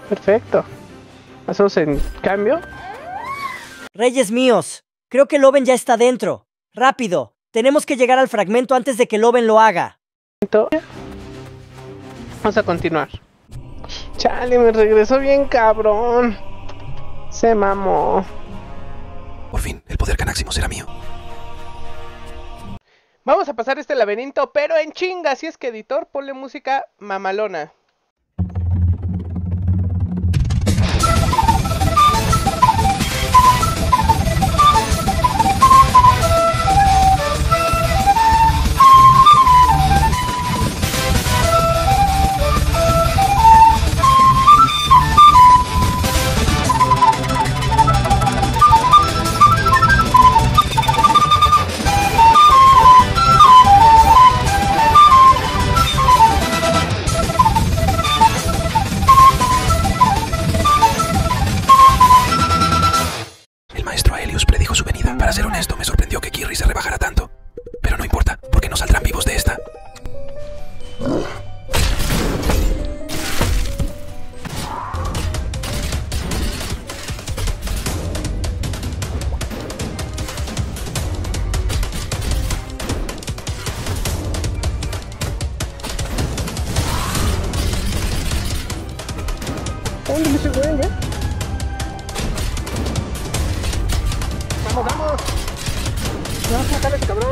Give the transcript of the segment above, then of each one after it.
Perfecto. Hacemos en cambio. Reyes míos, creo que Loven ya está dentro. Rápido, tenemos que llegar al fragmento antes de que Loven lo haga. Vamos a continuar. Chale, me regresó bien cabrón. Se mamó. Por fin, el poder Canaximo será mío. Vamos a pasar este laberinto, pero en chinga. Así es que, editor, ponle música mamalona. Para ser honesto, me sorprendió que Kirri se rebajara tanto. Pero no importa, porque no saldrán vivos de esta. ¿Dónde me llegó ella? ¡Vamos! Vamos a matar a ese cabrón.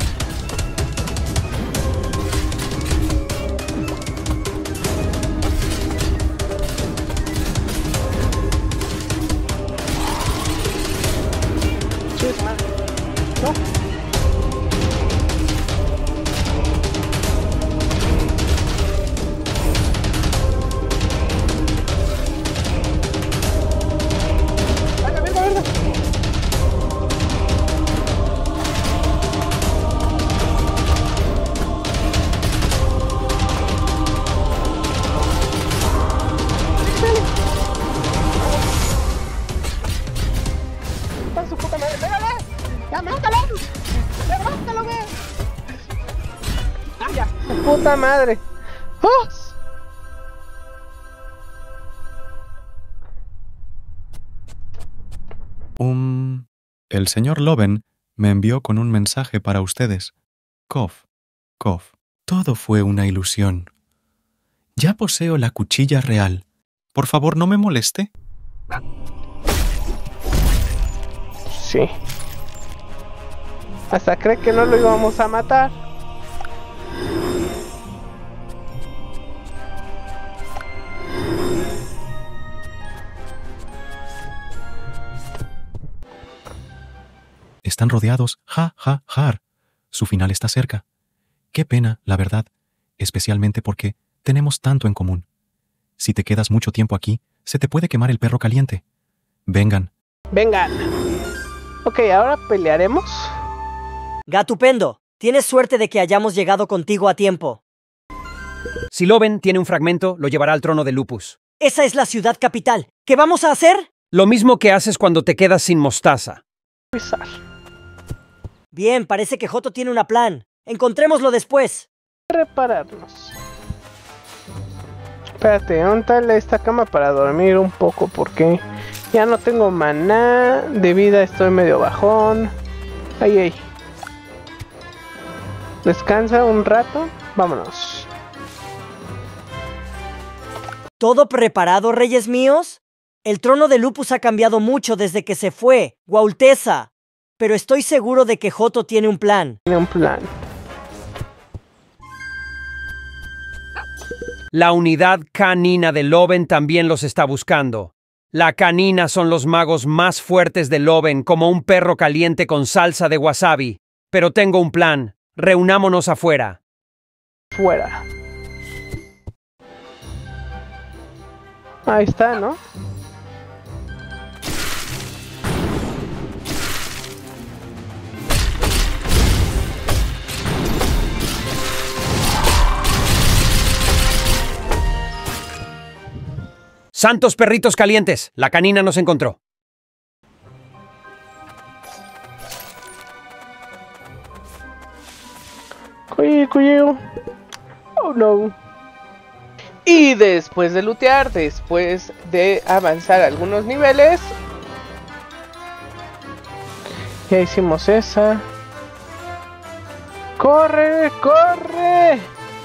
Chis, madre. No. Venga. Su puta madre, ¡pégale! ¡Ya mátalo! ¡Levantalo, güey! ¡Ah, ya! ¡Su puta madre! ¡Oh! El señor Loven me envió con un mensaje para ustedes. Cof. Todo fue una ilusión. Ya poseo la cuchilla real. Por favor, no me moleste. Sí. Hasta cree que no lo íbamos a matar. Están rodeados. ¡Ja! Su final está cerca. Qué pena, la verdad, especialmente porque tenemos tanto en común. Si te quedas mucho tiempo aquí, se te puede quemar el perro caliente. Vengan. Ok, ahora pelearemos. Gatupendo, tienes suerte de que hayamos llegado contigo a tiempo. Si Loven tiene un fragmento, lo llevará al trono de Lupus. Esa es la ciudad capital. ¿Qué vamos a hacer? Lo mismo que haces cuando te quedas sin mostaza. Bien, parece que Joto tiene un plan. Encontrémoslo después. Repararnos. Espérate, ¿dónde está esta cama para dormir un poco? Porque ya no tengo maná. De vida estoy medio bajón. Ahí. Descansa un rato. Vámonos. ¿Todo preparado, reyes míos? El trono de Lupus ha cambiado mucho desde que se fue, Guaulteza. Pero estoy seguro de que Joto tiene un plan. La unidad canina de Loven también los está buscando. La canina son los magos más fuertes de Loven, como un perro caliente con salsa de wasabi. Pero tengo un plan. Reunámonos afuera. Fuera. Ahí está, ¿no? ¡Santos perritos calientes! La canina nos encontró. Cuyo. Oh no. Y después de lootear, después de avanzar algunos niveles, ya hicimos esa. ¡Corre, corre!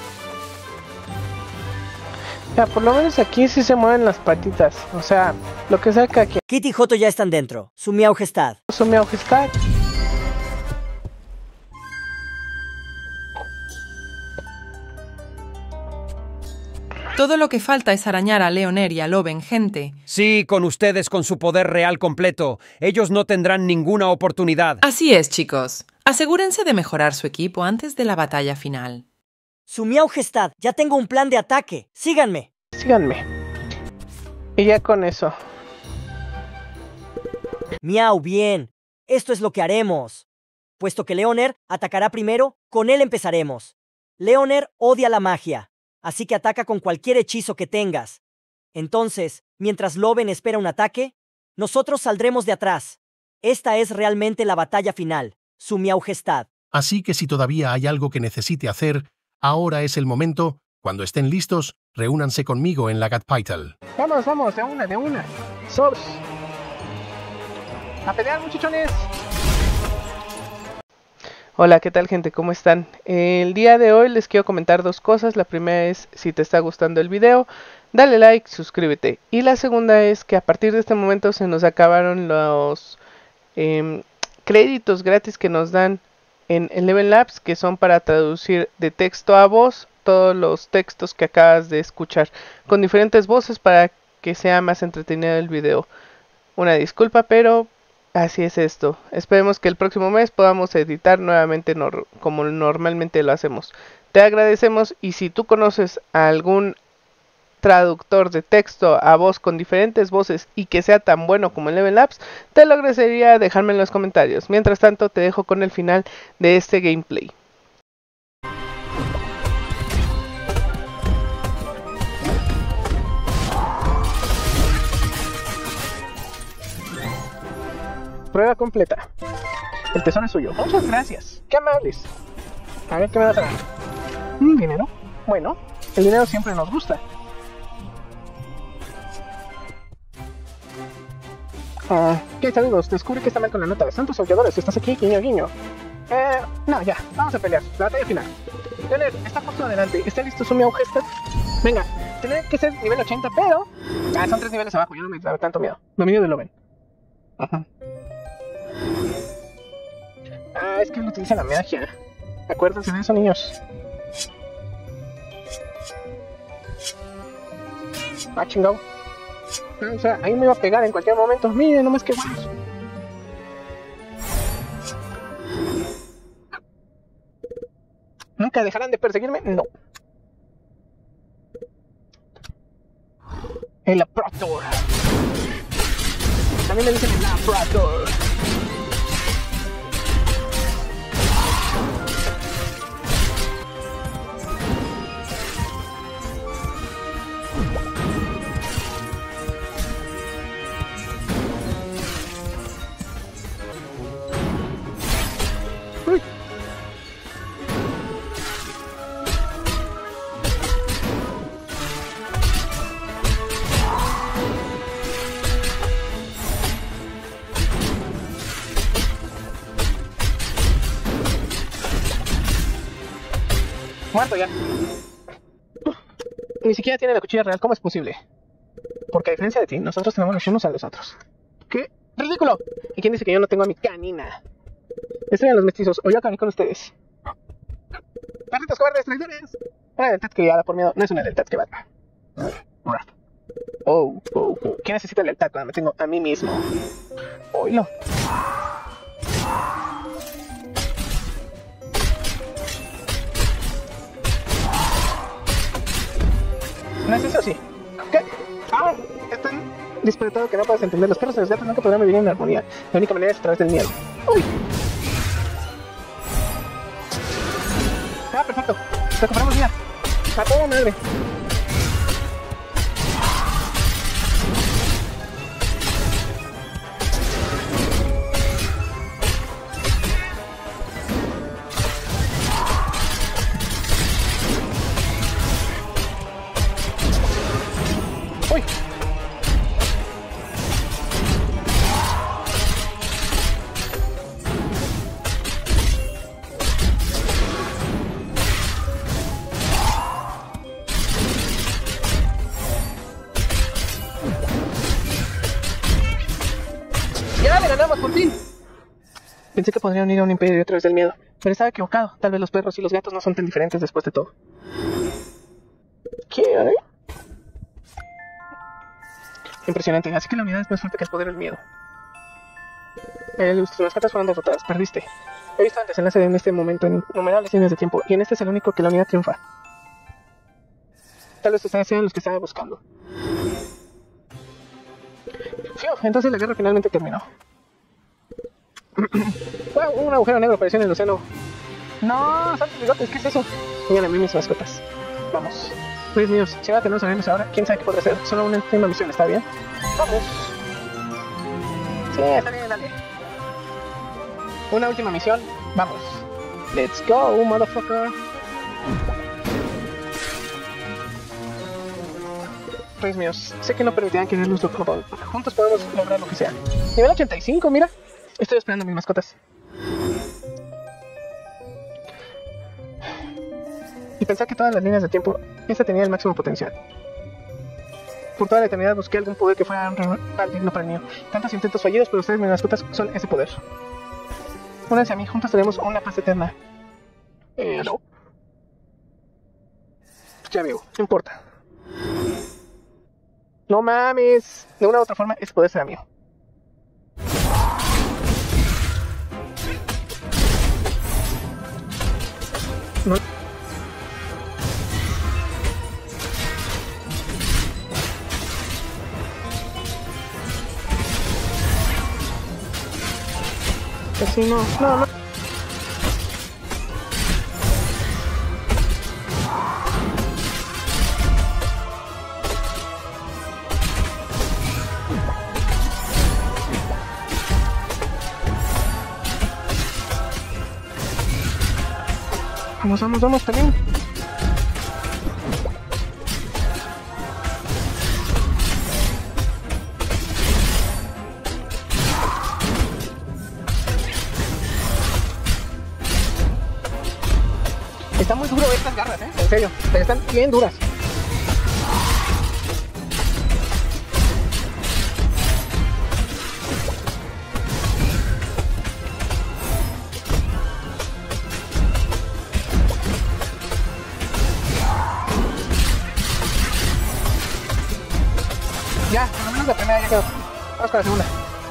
Ya, por lo menos aquí sí se mueven las patitas. O sea, lo que saca aquí. Kit y Joto ya están dentro. Su Majestad. Su Majestad. Todo lo que falta es arañar a Leoner y a Loben, gente. Sí, con ustedes con su poder real completo. Ellos no tendrán ninguna oportunidad. Así es, chicos. Asegúrense de mejorar su equipo antes de la batalla final. Su Majestad, ya tengo un plan de ataque. Síganme. Síganme. Y ya con eso. Miau, bien. Esto es lo que haremos. Puesto que Leoner atacará primero, con él empezaremos. Leoner odia la magia, así que ataca con cualquier hechizo que tengas. Entonces, mientras Loben espera un ataque, nosotros saldremos de atrás. Esta es realmente la batalla final, Su Majestad. Así que si todavía hay algo que necesite hacer, ahora es el momento. Cuando estén listos, reúnanse conmigo en la Gatpaital. Vamos, vamos, de una. Sobs. A pelear, muchachones. Hola, ¿qué tal, gente? ¿Cómo están? El día de hoy les quiero comentar dos cosas. La primera es, si te está gustando el video, dale like, suscríbete. Y la segunda es que a partir de este momento se nos acabaron los créditos gratis que nos dan en Eleven Labs, que son para traducir de texto a voz todos los textos que acabas de escuchar, con diferentes voces para que sea más entretenido el video. Una disculpa, pero así es esto. Esperemos que el próximo mes podamos editar nuevamente como normalmente lo hacemos. Te agradecemos, y si tú conoces a algún traductor de texto a voz con diferentes voces y que sea tan bueno como el Eleven Labs, te lo agradecería dejarme en los comentarios. Mientras tanto, te dejo con el final de este gameplay. Prueba completa. El tesoro es suyo. Muchas gracias. Qué amables. A ver, ¿qué me vas a dar? ¿Dinero? Bueno, el dinero siempre nos gusta. ¿Qué tal, amigos? Descubre que está mal con la nota de Santos Aulladores. ¿Estás aquí? Guiño, guiño. No, ya. Vamos a pelear. La batalla final. Leoner, está justo adelante. ¿Está listo su Majestad? Venga, tiene que ser nivel 80, pero... son 3 niveles abajo. Ya no me da tanto miedo. Dominio de Loben. Ajá. Es que él utiliza la magia. Acuérdense de eso, niños. Chingado. O sea, ahí me iba a pegar en cualquier momento. Miren, nomás que buenos. ¿Nunca dejarán de perseguirme? No. El Aprator. También me dicen el Aprator. Muerto ya. Ni siquiera tiene la cuchilla real. ¿Cómo es posible? Porque a diferencia de ti, nosotros tenemos los unos a los otros. ¡Qué ridículo! ¿Y quién dice que yo no tengo a mi canina? Estoy en los mestizos, o yo acabé con ustedes. ¡Perritos cobardes, traidores! Una lealtad que da por miedo, no es una lealtad que va. ¿Quién necesita lealtad cuando me tengo a mí mismo? Oílo. ¿No es eso, sí? ¿Qué? Es tan disparatado que no puedes entender. Los perros y los gatos nunca podrán vivir en armonía. La única manera es a través del miedo. ¡Uy! Perfecto. Recuperamos vida. A toda madre. Pensé que podrían ir a un imperio a través del miedo, pero estaba equivocado. Tal vez los perros y los gatos no son tan diferentes después de todo. ¿Qué? Impresionante, así que la unidad es más fuerte que el poder del miedo. Tus mascotas fueron derrotadas, perdiste. He visto el desenlace en este momento en innumerables líneas de tiempo, y en este es el único que la unidad triunfa. Tal vez ustedes sean los que estaban buscando. Fiu, entonces la guerra finalmente terminó. Wow, un agujero negro apareció en el océano. No, santos bigotes, ¿qué es eso? Miren a mí mis mascotas. Vamos. Dios mío, si va a tener sabernos ahora, quién sabe qué podrá hacer. Solo una última misión, ¿está bien? Vamos. Sí, está bien, dale. Una última misión, vamos. Let's go, motherfucker. Reyes míos, sé que no permitirán que nuestro club. Juntos podemos lograr lo que sea. Nivel 85, mira. Estoy esperando a mis mascotas. Y pensar que todas las líneas de tiempo, esta tenía el máximo potencial. Por toda la eternidad busqué algún poder que fuera digno para el mío. Tantos intentos fallidos, pero ustedes, mis mascotas, son ese poder. Únanse a mí, juntos tenemos una paz eterna. No. Ya veo, no importa. No mames. De una u otra forma, ese poder será mío. No. Así no. Vamos, también. Está muy duro estas garras, en serio, pero están bien duras. Ya, por lo menos la primera ya quedó. Vamos con la segunda.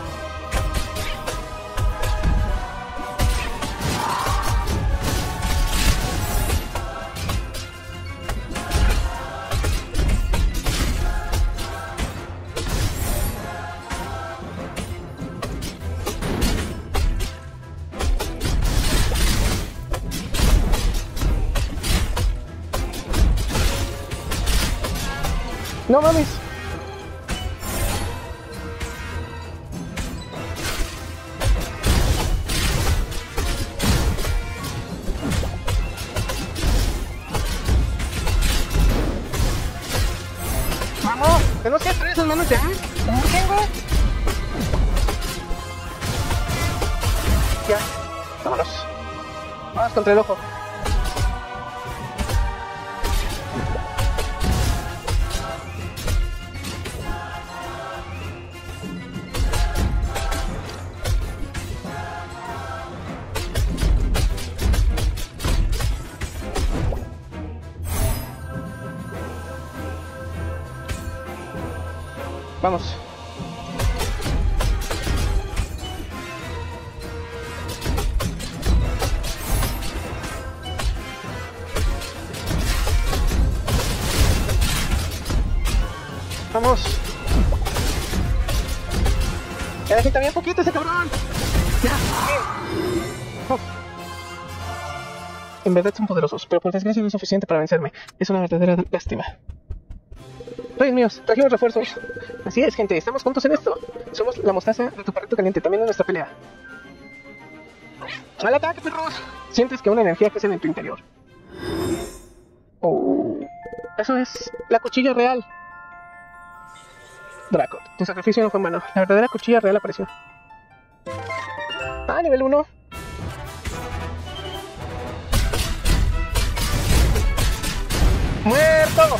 No mames. Vamos, tenemos que destruir esas manos ya. ¿Qué, güey? Ya, vámonos. Vamos contra el ojo. Vamos. Vamos. Ya necesita bien poquito ese cabrón. Ya. Oh. En verdad son poderosos, pero por desgracia no es suficiente para vencerme. Es una verdadera lástima. Reyes míos, trajimos refuerzos. Así es, gente, estamos juntos en esto. Somos la mostaza de tu perrito caliente, también en nuestra pelea. ¡Al ataque, perros! Sientes que una energía crece en tu interior. Oh, eso es la cuchilla real. Draco, tu sacrificio no fue en vano. La verdadera cuchilla real apareció. Ah, nivel 1. ¡Muerto!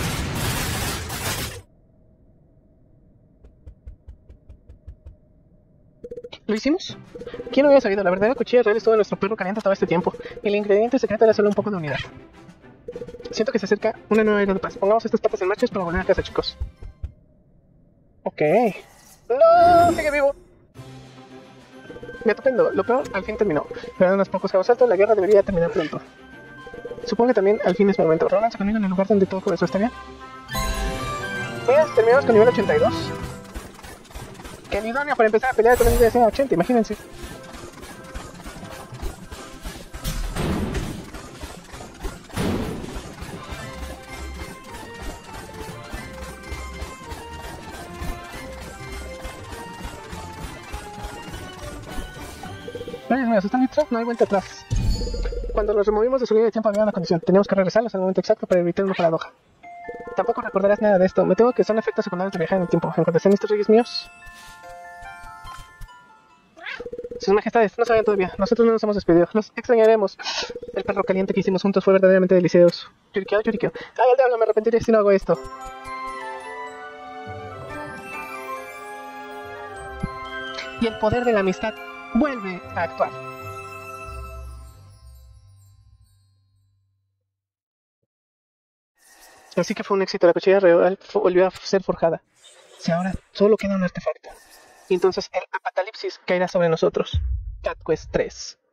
¿Lo hicimos? ¿Quién lo hubiera sabido? La verdadera cuchilla real estuvo en nuestro perro caliente todo este tiempo. El ingrediente secreto era solo un poco de unidad. Siento que se acerca una nueva era de paz. Pongamos estas patas en marcha para volver a casa, chicos. Ok. ¡No! ¡Sigue vivo! Me atupendo. Lo peor al fin terminó. Pero en unos pocos cabos altos la guerra debería terminar pronto. Supongo que también al fin es momento. Reúnanse conmigo en el lugar donde todo comenzó. ¿Está bien? Mira, terminamos con nivel 82. Que ni idóneo para empezar a pelear con el nivel 80, imagínense. Rayos míos, ¿están listos? No hay vuelta atrás. Cuando los removimos de su línea de tiempo había una condición. Teníamos que regresarlos al momento exacto para evitar una paradoja. Tampoco recordarás nada de esto. Me temo que son efectos secundarios de viajar en el tiempo. En cuanto estén listos, reyes míos. Sus majestades, no saben todavía. Nosotros no nos hemos despedido. Los extrañaremos. El perro caliente que hicimos juntos fue verdaderamente delicioso. Yurikeo, Yurikeo. ¡Ay, al diablo! Me arrepentiré si no hago esto. Y el poder de la amistad vuelve a actuar. Así que fue un éxito. La cuchilla real volvió a ser forjada. Si ahora solo queda un artefacto. Y entonces el apocalipsis caerá sobre nosotros. Cat Quest 3.